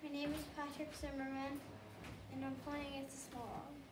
My name is Patrick Zimmerman, and I'm playing It's a Small World.